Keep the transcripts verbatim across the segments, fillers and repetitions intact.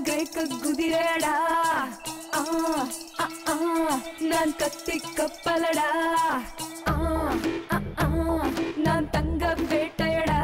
கிரேக்க குதிரடா நான் கத்தி கப்பலடா நான் தங்க வேட்டையடா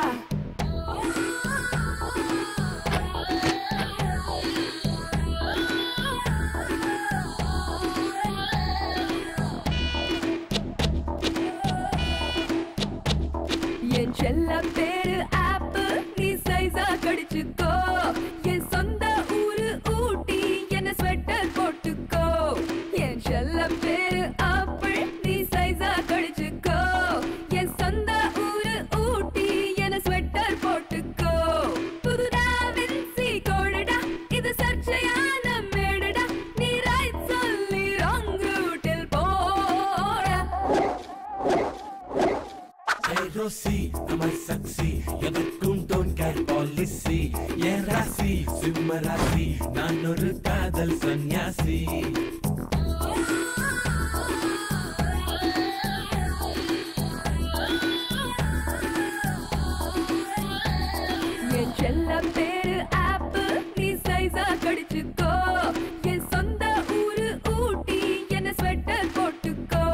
என் செல்ல பேரு ஆப்பு நீ சைஸா கடிச்சுக்கோ என் சொந்த ஊரு ஊட்டி என்ன ஸ்வெட்டர் போட்டுக்கோ என் செல்ல பேரு ஆப்பிள் நீ சைஸா கடிச்சுக்கோ என் சொந்த ஊரு ஊட்டி என்ன ஸ்வெட்டர் போட்டுக்கோ புதுடா வின்சி கோடடா இது சர்ச்சையான மேடடா நீ ரைட் சொல்லி ராங் ரூட்டில் போடா Hey Rosie, am I sexy? எதற்கும் don't care policy. என் ராசி சிம்ம ராசி நான் ஒரு காதல் சன்னியாசி. என் செல்ல பேரு ஆப்பு நீ சைஸா கடிச்சுக்கோ என் சொந்த ஊரு ஊட்டி என்ன ஸ்வெட்டர் போட்டுக்கோ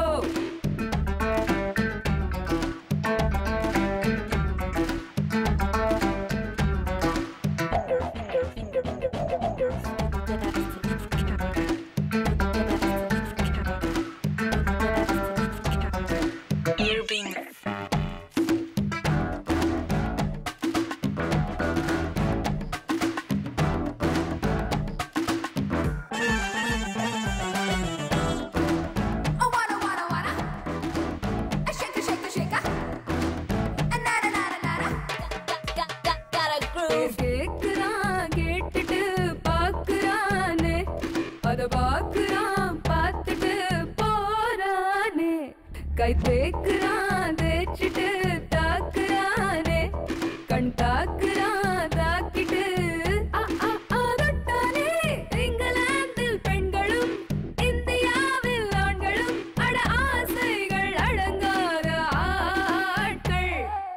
கேக்குறான் கேட்டுட்டு பாக்குறானே அத பாக்குறான் பார்த்துட்டு போறானே கை தேக்குறான் தேய்ச்சிட்டு தாக்குறானே கண் தாக்குறான் தாக்கிட்டு அதட்டானே இங்கிலாந்தில் பெண்களும் இந்தியாவில் ஆண்களும் அட ஆசைகள் அடங்காத ஆட்கள்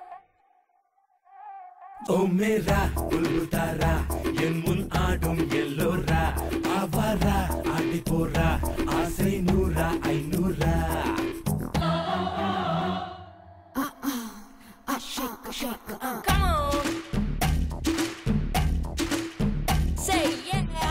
ஓ மேரா புல்புல் தாரா என் முன் ஆடும் எல்லோரா ஆவாரா ஆடி போறா ஆசை நூறா ஐநூறா Shake, shake, uh. Come on. Say yeah.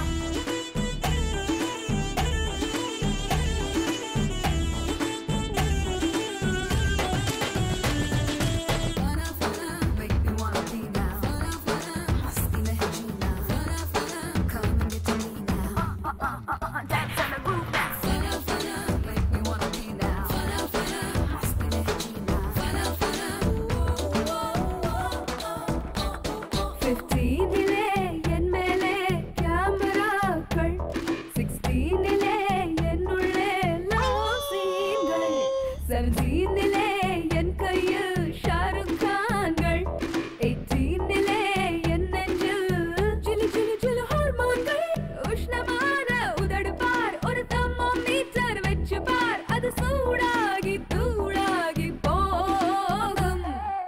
fifteen-லே என் மேலே கேமராக்கள் sixteen-லே என்னுள்ளே love scene-கள் seventeen-லே என் கையில் ஷாருக் கான்கள் eighteen-லே என் நெஞ்சில் ஜிலு ஜிலு ஜிலு ஹார்மோன்கள் உஷ்ணமான உதடு பார் ஒரு தெர்மோமீட்டர் வச்சு பார் அது சூடாகி தூளாகி போகும்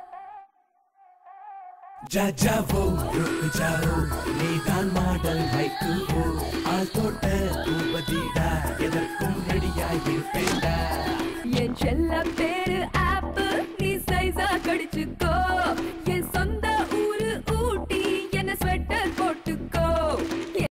जा जाओ रुक जाओ நீதான் மாடல் ஹைக்கு ஓ ஆள் தோட்ட பூபதிடா எதற்கும் ரெடியாய் இருப்பேன்டா என் செல்ல